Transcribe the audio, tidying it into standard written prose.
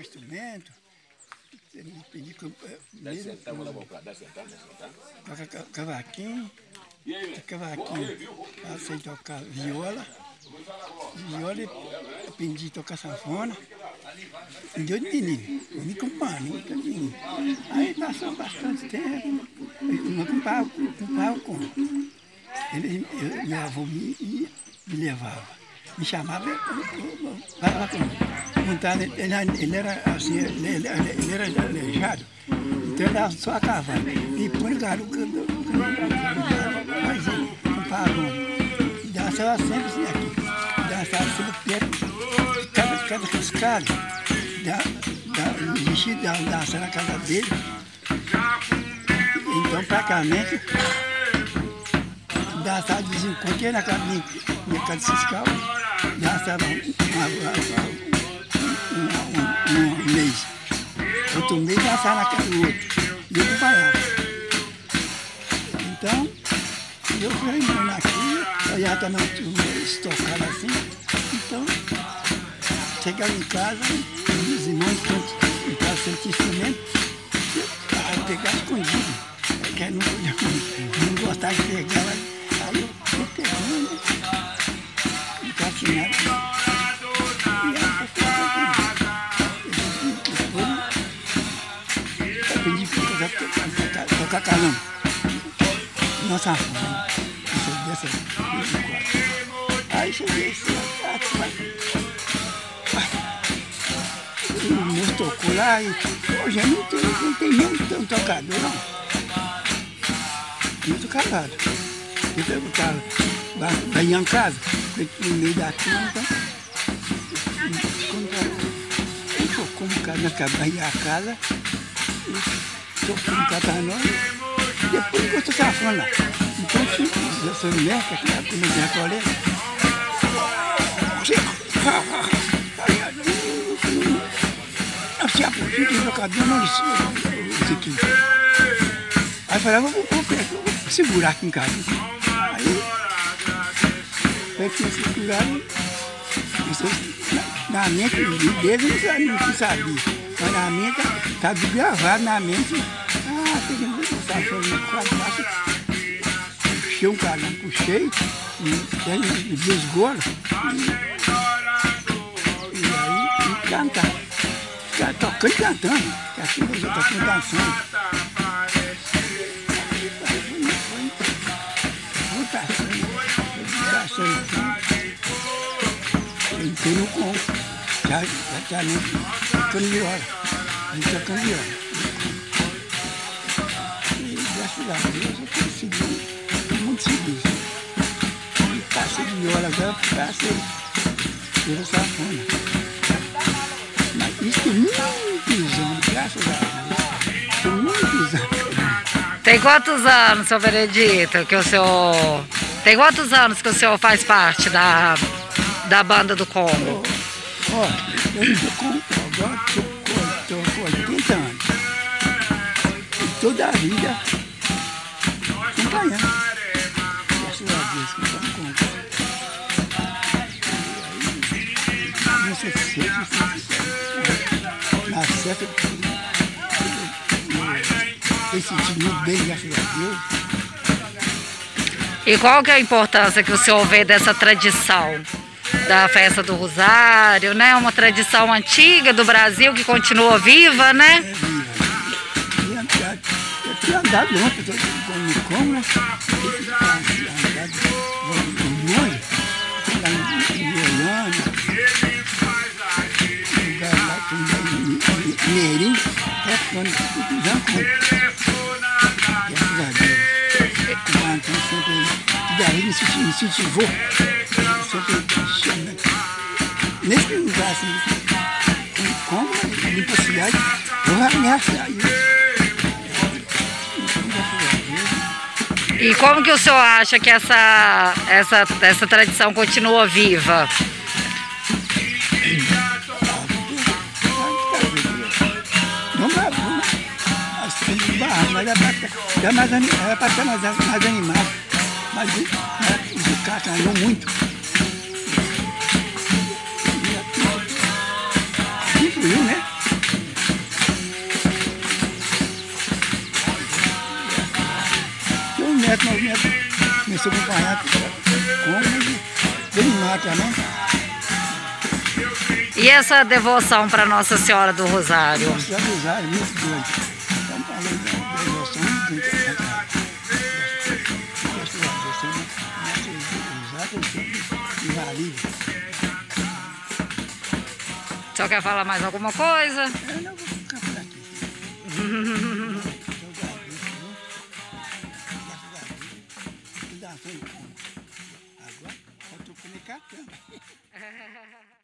com instrumento. Me pedir cavaquinho, eu sei tocar viola, eu aprendi a tocar sanfona. Deu de menino, me acompanha, aí passou bastante tempo, eu não acompanhava como. Meu avô me levava, me chamava, para montar, ele era assim, ele era aleijado, então ele era só a cavalo. E põe o garoto, mas ele não parou. E dançava sempre assim aqui, dançava sempre perto, cada cascada, dançava na casa dele. Então, praticamente, dançava de vez em quando, ia na casa minha casa fiscal, dançava um mês. Outro mês dançava na casa do outro, e eu acompanhava. Então, eu fui indo aqui, olhava também estocado assim. Então, chegava em casa, os irmãos em casa sem instrumento, eu pegava escondido, porque não gostava de pegar, aí eu fui pegando, e fascinado. Eu aprendi a tocar calão, nossa forma, dessa 24. Aí cheguei assim, o moço tocou lá e hoje não tem nenhum tocador, não. Muito calado. Eu perguntava, vai em casa, no meio da cama, ele tocou um cara na casa, tocou um catanão, e depois encostou essa fã lá. Então, essa mulher, que a comida recolher, se apodia de locador, não disse aqui. Aí eu falava, vou segurar aqui em casa. Aí eu tinha segurado, na mente dele não sabia, mas na mente estava gravado na mente. Tem que passar no quadro baixo, puxei um calão, puxei, e desgolo, e aí cantar. Ficava tocando e cantando, que assim eu já tocando dançando. Fui passando, entrei no conto, já tocando viola, tocando viola. E graças a Deus eu consegui, muito feliz. E passei de viola agora, passei pela sanfona. Isso tem muitos anos, graças a Deus. Tem muitos anos. Tem quantos anos, seu Benedito, que o senhor... Tem quantos anos que o senhor faz parte da banda do Congo? Eu estou com 80 anos. E toda a vida acompanhando. Graças a Deus que estamos com Congo. Não sei na certa, tem sentido muito bem, graças a Deus. E qual que é a importância que o senhor vê dessa tradição da festa do Rosário, né? Uma tradição antiga do Brasil que continua viva, né? É viva. Eu tinha andado ontem, como, né? Andado longe, lá em Goiânia, lugar lá com Mineirinho, graças a Deus. Então sempre, daí me incentivou, sempre chama. Nesse lugar assim, como limpa a cidade, eu vou ameaçar isso. E como que o senhor acha que essa tradição continua viva? Mas é para ser mais animado, mas o cara ganhou muito. Influiu, né? que nós começamos a acompanhar como bem mata, né? E essa devoção para Nossa Senhora do Rosário? Nossa Senhora do Rosário é muito doido. Estamos falando da devoção muito inválida. O senhor quer falar mais alguma coisa? Eu não vou ficar por aqui. Agora, eu estou comunicando.